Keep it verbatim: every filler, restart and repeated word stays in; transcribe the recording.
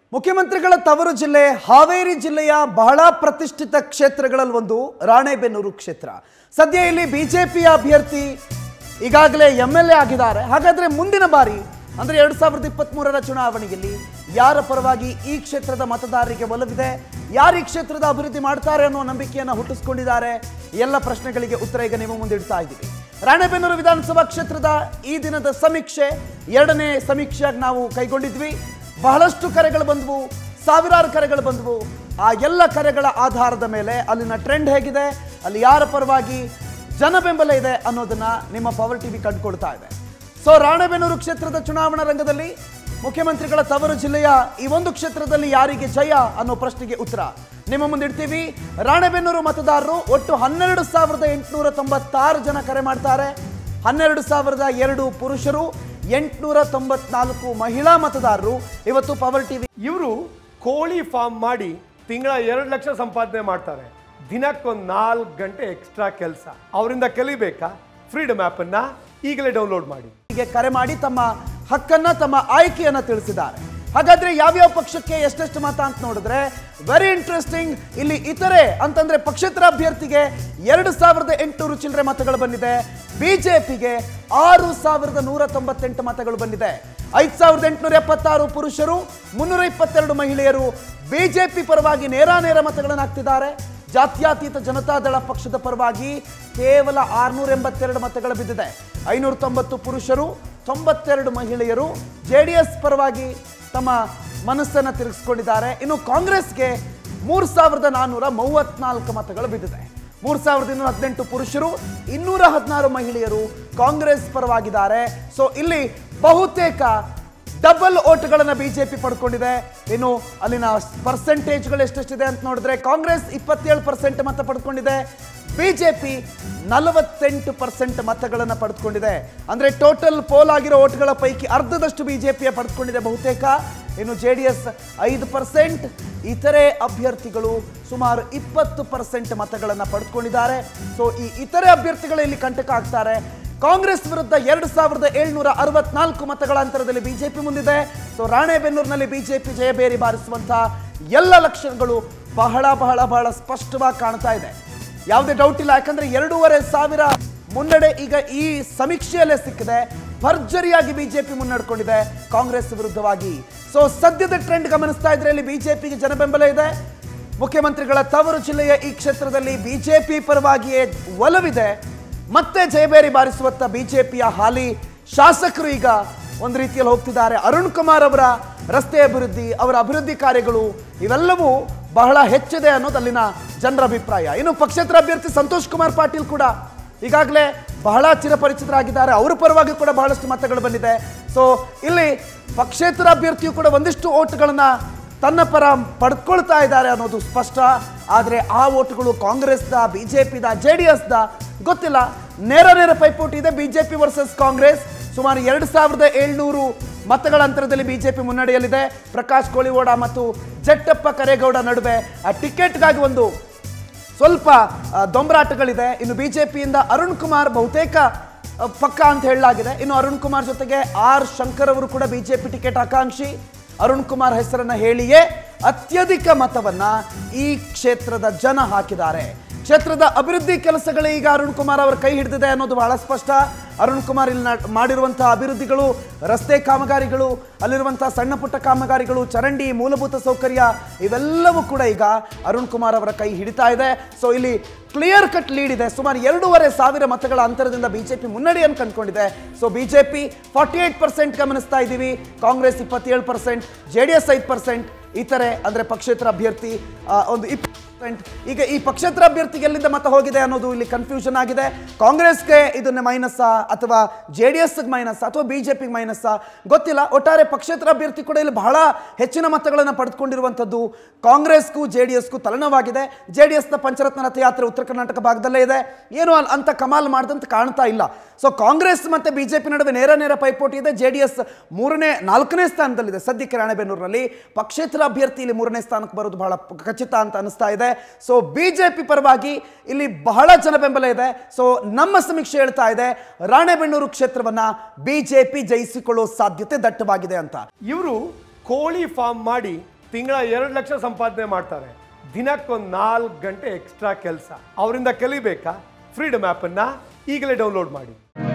ಮುಖ್ಯಮಂತ್ರಿಗಳ ತವರು ಜಿಲ್ಲೆ ಹಾವೇರಿ ಜಿಲ್ಲೆಯ ಬಹಳ ಪ್ರತಿಷ್ಠಿತ ಕ್ಷೇತ್ರಗಳಲ್ಲಿ ಒಂದು ರಾಣೆಬೆನ್ನೂರು ಕ್ಷೇತ್ರ. ಸದ್ಯ ಇಲ್ಲಿ ಬಿಜೆಪಿಯ ಅಭ್ಯರ್ಥಿ ಈಗಾಗಲೇ ಎಂ ಎಲ್ ಎ ಆಗಿದ್ದಾರೆ. ಹಾಗಾದ್ರೆ ಮುಂದಿನ ಬಾರಿ ಅಂದ್ರೆ ಎರಡ್ ಸಾವಿರದ ಇಪ್ಪತ್ತ್ ಮೂರರ ಚುನಾವಣೆಯಲ್ಲಿ ಯಾರ ಪರವಾಗಿ ಈ ಕ್ಷೇತ್ರದ ಮತದಾರರಿಗೆ ಒಲವಿದೆ, ಯಾರು ಈ ಕ್ಷೇತ್ರದ ಅಭಿವೃದ್ಧಿ ಮಾಡ್ತಾರೆ ಅನ್ನೋ ನಂಬಿಕೆಯನ್ನು ಹುಟ್ಟಿಸಿಕೊಂಡಿದ್ದಾರೆ. ಎಲ್ಲ ಪ್ರಶ್ನೆಗಳಿಗೆ ಉತ್ತರ ಈಗ ನೀವು ಮುಂದಿಡ್ತಾ ಇದ್ದೀವಿ. ರಾಣೆಬೆನ್ನೂರು ವಿಧಾನಸಭಾ ಕ್ಷೇತ್ರದ ಈ ದಿನದ ಸಮೀಕ್ಷೆ ಎರಡನೇ ಸಮೀಕ್ಷೆಯಾಗಿ ನಾವು ಕೈಗೊಂಡಿದ್ವಿ. ಬಹಳಷ್ಟು ಕರೆಗಳು ಬಂದವು, ಸಾವಿರಾರು ಕರೆಗಳು ಬಂದವು. ಆ ಎಲ್ಲ ಕರೆಗಳ ಆಧಾರದ ಮೇಲೆ ಅಲ್ಲಿನ ಟ್ರೆಂಡ್ ಹೇಗಿದೆ, ಅಲ್ಲಿ ಯಾರ ಪರವಾಗಿ ಜನ ಬೆಂಬಲ ಇದೆ ಅನ್ನೋದನ್ನ ನಿಮ್ಮ ಪವರ್ ಟಿವಿ ಕಂಡುಕೊಳ್ತಾ ಇದೆ. ಸೊ ರಾಣೆಬೆನ್ನೂರು ಕ್ಷೇತ್ರದ ಚುನಾವಣಾ ರಂಗದಲ್ಲಿ ಮುಖ್ಯಮಂತ್ರಿಗಳ ತವರು ಜಿಲ್ಲೆಯ ಈ ಒಂದು ಕ್ಷೇತ್ರದಲ್ಲಿ ಯಾರಿಗೆ ಜಯ ಅನ್ನೋ ಪ್ರಶ್ನೆಗೆ ಉತ್ತರ ನಿಮ್ಮ ಮುಂದಿಡ್ತೀವಿ. ರಾಣೆಬೆನ್ನೂರು ಮತದಾರರು ಒಟ್ಟು ಹನ್ನೆರಡು ಸಾವಿರದ ಎಂಟುನೂರ ತೊಂಬತ್ತಾರು ಜನ ಕರೆ ಮಾಡ್ತಾರೆ. ಹನ್ನೆರಡು ಸಾವಿರದ ಎರಡು ಪುರುಷರು, ಎಂಟುನೂರ ತೊಂಬತ್ನಾಲ್ಕು ಮಹಿಳಾ ಮತದಾರರು ಇವತ್ತು ಪವರ್ ಟಿವಿ. ಇವರು ಕೋಳಿ ಫಾರ್ಮ್ ಮಾಡಿ ತಿಂಗಳ ಎರಡು ಲಕ್ಷ ಸಂಪಾದನೆ ಮಾಡ್ತಾರೆ. ದಿನಕ್ಕೊಂದು ನಾಲ್ಕು ಗಂಟೆ ಎಕ್ಸ್ಟ್ರಾ ಕೆಲಸ. ಅವರಿಂದ ಕಲಿಬೇಕಾ? ಫ್ರೀಡಮ್ ಆ್ಯಪ್ ಅನ್ನ ಈಗಲೇ ಡೌನ್ಲೋಡ್ ಮಾಡಿ. ಹೀಗೆ ಕರೆ ಮಾಡಿ ತಮ್ಮ ಹಕ್ಕನ್ನ, ತಮ್ಮ ಆಯ್ಕೆಯನ್ನ ತಿಳಿಸಿದ್ದಾರೆ. ಹಾಗಾದ್ರೆ ಯಾವ್ಯಾವ ಪಕ್ಷಕ್ಕೆ ಎಷ್ಟೆಷ್ಟು ಮತ ಅಂತ ನೋಡಿದ್ರೆ ವೆರಿ ಇಂಟ್ರೆಸ್ಟಿಂಗ್. ಇಲ್ಲಿ ಇತರೆ ಅಂತಂದ್ರೆ ಪಕ್ಷೇತರ ಅಭ್ಯರ್ಥಿಗೆ ಎರಡು ಸಾವಿರದ ಎಂಟುನೂರು ಚಿಲ್ಲರೆ ಮತಗಳು ಬಂದಿದೆ. ಬಿಜೆಪಿಗೆ ಆರು ಸಾವಿರದ ನೂರ ತೊಂಬತ್ತೆಂಟು ಮತಗಳು ಬಂದಿದೆ. ಐದು ಸಾವಿರದ ಎಂಟುನೂರ ಎಪ್ಪತ್ತಾರು ಪುರುಷರು, ಮುನ್ನೂರ ಇಪ್ಪತ್ತೆರಡು ಮಹಿಳೆಯರು ಬಿಜೆಪಿ ಪರವಾಗಿ ನೇರಾನೇರ ಮತಗಳನ್ನು ಹಾಕ್ತಿದ್ದಾರೆ. ಜಾತ್ಯತೀತ ಜನತಾದಳ ಪಕ್ಷದ ಪರವಾಗಿ ಕೇವಲ ಆರ್ನೂರ ಎಂಬತ್ತೆರಡು ಮತಗಳು ಬಿದ್ದಿದೆ. ಐನೂರ ತೊಂಬತ್ತು ಪುರುಷರು, ತೊಂಬತ್ತೆರಡು ಮಹಿಳೆಯರು ಜೆ ಡಿ ಎಸ್ ಪರವಾಗಿ ತಮ್ಮ ಮನಸ್ಸನ್ನು ತಿರುಗಿಸ್ಕೊಂಡಿದ್ದಾರೆ. ಇನ್ನು ಕಾಂಗ್ರೆಸ್ಗೆ ಮೂರು ಸಾವಿರದ ನಾನ್ನೂರ ಮೂವತ್ನಾಲ್ಕು ಮತಗಳು ಬಿದ್ದಿದೆ. ಮೂರು ಸಾವಿರದ ಇನ್ನೂರ ಹದಿನೆಂಟು ಪುರುಷರು, ಇನ್ನೂರ ಹದಿನಾರು ಮಹಿಳೆಯರು ಕಾಂಗ್ರೆಸ್ ಪರವಾಗಿದ್ದಾರೆ. ಸೊ ಇಲ್ಲಿ ಬಹುತೇಕ ಡಬಲ್ ಓಟ್ಗಳನ್ನು ಬಿಜೆಪಿ ಪಡ್ಕೊಂಡಿದೆ. ಇನ್ನು ಅಲ್ಲಿನ ಪರ್ಸೆಂಟೇಜ್ಗಳು ಎಷ್ಟೆಷ್ಟಿದೆ ಅಂತ ನೋಡಿದ್ರೆ ಕಾಂಗ್ರೆಸ್ ಇಪ್ಪತ್ತೇಳು ಪರ್ಸೆಂಟ್ ಮತ ಪಡ್ಕೊಂಡಿದೆ, ಬಿಜೆಪಿ ನಲವತ್ತೆಂಟು ಪರ್ಸೆಂಟ್ ಮತಗಳನ್ನು ಪಡೆದುಕೊಂಡಿದೆ. ಅಂದ್ರೆ ಟೋಟಲ್ ಪೋಲ್ ಆಗಿರೋ ಓಟ್ಗಳ ಪೈಕಿ ಅರ್ಧದಷ್ಟು ಬಿಜೆಪಿಯ ಪಡೆದುಕೊಂಡಿದೆ ಬಹುತೇಕ. ಇನ್ನು ಜೆ ಡಿ ಎಸ್ ಐದು ಪರ್ಸೆಂಟ್, ಇತರೆ ಅಭ್ಯರ್ಥಿಗಳು ಸುಮಾರು ಇಪ್ಪತ್ತು ಪರ್ಸೆಂಟ್ ಮತಗಳನ್ನು ಪಡೆದುಕೊಂಡಿದ್ದಾರೆ. ಸೊ ಈ ಇತರೆ ಅಭ್ಯರ್ಥಿಗಳು ಇಲ್ಲಿ ಕಂಟಕ ಆಗ್ತಾರೆ. ಕಾಂಗ್ರೆಸ್ ವಿರುದ್ಧ ಎರಡು ಸಾವಿರದ ಏಳ್ನೂರ ಅರವತ್ನಾಲ್ಕು ಮತಗಳ ಅಂತರದಲ್ಲಿ ಬಿಜೆಪಿ ಮುಂದಿದೆ. ಸೊ ರಾಣೆಬೆನ್ನೂರಿನಲ್ಲಿ ಬಿಜೆಪಿ ಜಯಬೇರಿ ಬಾರಿಸುವಂತಹ ಎಲ್ಲ ಲಕ್ಷಣಗಳು ಬಹಳ ಬಹಳ ಬಹಳ ಸ್ಪಷ್ಟವಾಗಿ ಕಾಣ್ತಾ ಇದೆ. ಯಾವುದೇ ಡೌಟ್ ಇಲ್ಲ. ಯಾಕಂದ್ರೆ ಎರಡೂವರೆ ಸಾವಿರ ಮುನ್ನಡೆ ಈಗ ಈ ಸಮೀಕ್ಷೆಯಲ್ಲೇ ಸಿಕ್ಕಿದೆ. ಭರ್ಜರಿಯಾಗಿ ಬಿಜೆಪಿ ಮುನ್ನಡೆಕೊಂಡಿದೆ ಕಾಂಗ್ರೆಸ್ ವಿರುದ್ಧವಾಗಿ. ಸೊ ಸದ್ಯದ ಟ್ರೆಂಡ್ ಗಮನಿಸ್ತಾ ಇದ್ರೆ ಇಲ್ಲಿ ಬಿಜೆಪಿಗೆ ಜನ ಬೆಂಬಲ ಇದೆ. ಮುಖ್ಯಮಂತ್ರಿಗಳ ತವರು ಜಿಲ್ಲೆಯ ಈ ಕ್ಷೇತ್ರದಲ್ಲಿ ಬಿಜೆಪಿ ಪರವಾಗಿಯೇ ಒಲವಿದೆ. ಮತ್ತೆ ಜಯಬೇರಿ ಬಾರಿಸುವತ್ತ ಬಿಜೆಪಿಯ ಹಾಲಿ ಶಾಸಕರು ಈಗ ಒಂದು ರೀತಿಯಲ್ಲಿ ಹೋಗ್ತಿದ್ದಾರೆ. ಅರುಣ್ ಕುಮಾರ್ ಅವರ ರಸ್ತೆ ಅಭಿವೃದ್ಧಿ, ಅವರ ಅಭಿವೃದ್ಧಿ ಕಾರ್ಯಗಳು ಇವೆಲ್ಲವೂ ಬಹಳ ಹೆಚ್ಚಿದೆ ಅನ್ನೋದು ಅಲ್ಲಿನ ಜನರ ಅಭಿಪ್ರಾಯ. ಇನ್ನು ಪಕ್ಷೇತರ ಅಭ್ಯರ್ಥಿ ಸಂತೋಷ್ ಕುಮಾರ್ ಪಾಟೀಲ್ ಕೂಡ ಈಗಾಗಲೇ ಬಹಳ ಚಿರಪರಿಚಿತರಾಗಿದ್ದಾರೆ. ಅವರ ಪರವಾಗಿ ಕೂಡ ಬಹಳಷ್ಟು ಮತಗಳು ಬಂದಿದೆ. ಸೊ ಇಲ್ಲಿ ಪಕ್ಷೇತರ ಅಭ್ಯರ್ಥಿಯು ಕೂಡ ಒಂದಿಷ್ಟು ಓಟ್ಗಳನ್ನ ತನ್ನ ಪರ ಪಡ್ಕೊಳ್ತಾ ಇದ್ದಾರೆ ಅನ್ನೋದು ಸ್ಪಷ್ಟ. ಆದರೆ ಆ ಓಟ್ಗಳು ಕಾಂಗ್ರೆಸ್ದ, ಬಿಜೆಪಿದ, ಜೆ ಡಿ ಎಸ್ದ ಗೊತ್ತಿಲ್ಲ. ನೇರ ನೇರ ಪೈಪೋಟಿ ಇದೆ ಬಿಜೆಪಿ ವರ್ಸಸ್ ಕಾಂಗ್ರೆಸ್. ಸುಮಾರು ಎರಡು ಸಾವಿರದ ಏಳ್ನೂರು ಮತಗಳ ಅಂತರದಲ್ಲಿ ಬಿಜೆಪಿ ಮುನ್ನಡೆಯಲ್ಲಿದೆ. ಪ್ರಕಾಶ್ ಕೋಳಿವಾಡ ಮತ್ತು ಜಟ್ಟಪ್ಪ ಕರೇಗೌಡ ನಡುವೆ ಆ ಟಿಕೆಟ್ಗಾಗಿ ಒಂದು ಸ್ವಲ್ಪ ದೊಂಬರಾಟಗಳಿದೆ. ಇನ್ನು ಬಿಜೆಪಿಯಿಂದ ಅರುಣ್ ಕುಮಾರ್ ಬಹುತೇಕ ಪಕ್ಕ ಅಂತ ಹೇಳಲಾಗಿದೆ. ಇನ್ನು ಅರುಣ್ ಕುಮಾರ್ ಜೊತೆಗೆ ಆರ್ ಶಂಕರ್ ಅವರು ಕೂಡ ಬಿಜೆಪಿ ಟಿಕೆಟ್ ಆಕಾಂಕ್ಷಿ. ಅರುಣ್ ಕುಮಾರ್ ಹೆಸರನ್ನ ಹೇಳಿಯೇ ಅತ್ಯಧಿಕ ಮತವನ್ನ ಈ ಕ್ಷೇತ್ರದ ಜನ ಹಾಕಿದ್ದಾರೆ. ಕ್ಷೇತ್ರದ ಅಭಿವೃದ್ಧಿ ಕೆಲಸಗಳೇ ಈಗ ಅರುಣ್ ಕುಮಾರ್ ಅವರ ಕೈ ಹಿಡಿದಿದೆ ಅನ್ನೋದು ಬಹಳ ಸ್ಪಷ್ಟ. ಅರುಣ್ ಕುಮಾರ್ ಇಲ್ಲಿ ಮಾಡಿರುವಂತಹ ಅಭಿವೃದ್ಧಿಗಳು, ರಸ್ತೆ ಕಾಮಗಾರಿಗಳು, ಅಲ್ಲಿರುವಂತಹ ಸಣ್ಣ ಪುಟ್ಟ ಕಾಮಗಾರಿಗಳು, ಚರಂಡಿ, ಮೂಲಭೂತ ಸೌಕರ್ಯ ಇವೆಲ್ಲವೂ ಕೂಡ ಈಗ ಅರುಣ್ ಕುಮಾರ್ ಅವರ ಕೈ ಹಿಡಿತಾ ಇದೆ. ಸೊ ಇಲ್ಲಿ ಕ್ಲಿಯರ್ ಕಟ್ ಲೀಡ್ ಇದೆ. ಸುಮಾರು ಎರಡೂವರೆ ಸಾವಿರ ಮತಗಳ ಅಂತರದಿಂದ ಬಿಜೆಪಿ ಮುನ್ನಡೆಯನ್ನು ಕಂಡುಕೊಂಡಿದೆ. So BJP forty eight percent ಗಮನಿಸ್ತಾ ಇದ್ದೀವಿ, ಕಾಂಗ್ರೆಸ್ ಇಪ್ಪತ್ತೇಳು ಪರ್ಸೆಂಟ್, ಜೆ ಡಿ ಎಸ್ ಐದು ಪರ್ಸೆಂಟ್, ಇತರೆ ಅಂದ್ರೆ ಪಕ್ಷೇತರ ಅಭ್ಯರ್ಥಿ ಒಂದು ಇಪ್ಪತ್ತು ಪರ್ಸೆಂಟ್. ಈಗ ಈ ಪಕ್ಷೇತರ ಅಭ್ಯರ್ಥಿಗೆ ಎಲ್ಲಿಂದ ಮತ ಹೋಗಿದೆ ಅನ್ನೋದು ಇಲ್ಲಿ ಕನ್ಫ್ಯೂಷನ್ ಆಗಿದೆ. ಕಾಂಗ್ರೆಸ್ಗೆ ಇದನ್ನ ಮೈನಸ್ ಅಥವಾ ಜೆ ಡಿ ಎಸ್ ಮೈನಸ್ ಅಥವಾ ಬಿಜೆಪಿಗೆ ಮೈನಸ್ ಗೊತ್ತಿಲ್ಲ. ಒಟ್ಟಾರೆ ಪಕ್ಷೇತರ ಅಭ್ಯರ್ಥಿ ಕೂಡ ಇಲ್ಲಿ ಬಹಳ ಹೆಚ್ಚಿನ ಮತಗಳನ್ನು ಪಡೆದುಕೊಂಡಿರುವಂಥದ್ದು ಕಾಂಗ್ರೆಸ್ಗೂ ಜೆ ಡಿ ಎಸ್ಗೂ ತಲೆನೋವಾಗಿದೆ. ಜೆ ಡಿ ಎಸ್ನ ಪಂಚರತ್ನ ರಥಯಾತ್ರೆ ಉತ್ತರ ಕರ್ನಾಟಕ ಭಾಗದಲ್ಲೇ ಇದೆ. ಏನು ಅಂತ ಕಮಾಲ್ ಮಾಡಿದಂತ ಕಾಣ್ತಾ ಇಲ್ಲ. ಸೊ ಕಾಂಗ್ರೆಸ್ ಮತ್ತೆ ಬಿಜೆಪಿ ನಡುವೆ ನೇರ ನೇರ ಪೈಪೋಟಿ ಇದೆ. ಜೆ ಡಿ ಎಸ್ ಮೂರನೇ ನಾಲ್ಕನೇ ಸ್ಥಾನದಲ್ಲಿದೆ ಸದ್ಯಕ್ಕೆ ರಾಣೆಬೆನ್ನೂರಿನಲ್ಲಿ. ಪಕ್ಷೇತರ ಅಭ್ಯರ್ಥಿ ಇಲ್ಲಿ ಮೂರನೇ ಸ್ಥಾನಕ್ಕೆ ಬರೋದು ಬಹಳ ಖಚಿತ ಅಂತ ಅನಿಸ್ತಾ ಇದೆ. ಸೊ ಬಿಜೆಪಿ ಪರವಾಗಿ ಇಲ್ಲಿ ಬಹಳ ಜನ ಬೆಂಬಲ ಇದೆ. ಸೊ ನಮ್ಮ ಸಮೀಕ್ಷೆ ಹೇಳ್ತಾ ಇದೆ ರಾಣೆಬೆನ್ನೂರು ಕ್ಷೇತ್ರವನ್ನ ಬಿಜೆಪಿ ಜಯಿಸಿಕೊಳ್ಳುವ ಸಾಧ್ಯತೆ ದಟ್ಟವಾಗಿದೆ ಅಂತ. ಇವರು ಕೋಳಿ ಫಾರ್ಮ್ ಮಾಡಿ ತಿಂಗಳ ಎರಡು ಲಕ್ಷ ಸಂಪಾದನೆ ಮಾಡ್ತಾರೆ. ದಿನಕ್ಕೊಂದು ನಾಲ್ಕು ಗಂಟೆ ಎಕ್ಸ್ಟ್ರಾ ಕೆಲಸ. ಅವರಿಂದ ಕಲಿಬೇಕಾ? ಫ್ರೀಡಮ್ ಆ್ಯಪನ್ನು ಈಗಲೇ ಡೌನ್ಲೋಡ್ ಮಾಡಿ.